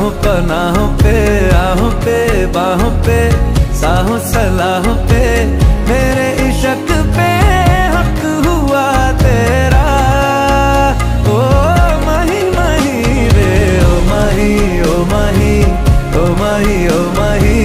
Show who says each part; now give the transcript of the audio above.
Speaker 1: राहों पनाहों पे, आहों पे बाहों पे, साहों सलाहों